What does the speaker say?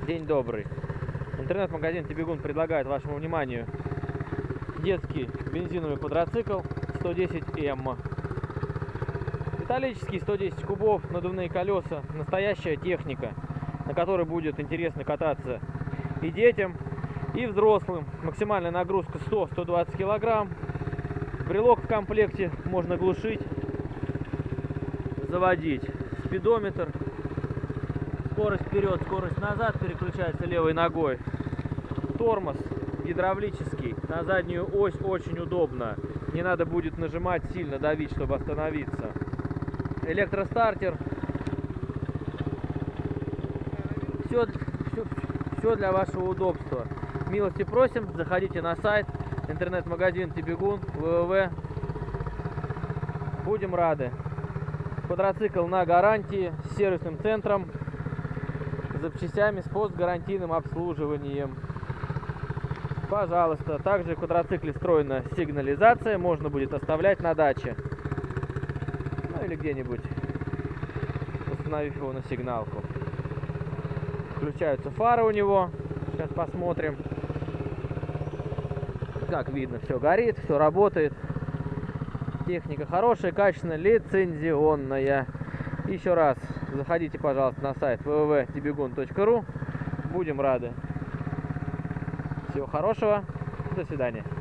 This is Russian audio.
День добрый. Интернет-магазин Тибигун предлагает вашему вниманию детский бензиновый квадроцикл 110М. Металлический, 110 кубов, надувные колеса, настоящая техника, на которой будет интересно кататься и детям, и взрослым. Максимальная нагрузка 100-120 килограмм. Брелок в комплекте можно глушить, заводить. Спидометр, скорость вперед, скорость назад переключается левой ногой. Тормоз гидравлический, на заднюю ось очень удобно. Не надо будет нажимать, сильно давить, чтобы остановиться. Электростартер. Все для вашего удобства. Милости просим, заходите на сайт, интернет-магазин Тибигун, www. Будем рады. Квадроцикл на гарантии, с сервисным центром, с запчастями, с постгарантийным обслуживанием. Пожалуйста. Также в квадроцикле встроена сигнализация, можно будет оставлять на даче. Ну или где-нибудь, установив его на сигналку. Включаются фары у него. Сейчас посмотрим. Как видно, все горит, все работает. Техника хорошая, качественная, лицензионная. Еще раз, заходите, пожалуйста, на сайт www.tibigun.ru. Будем рады. Всего хорошего. До свидания.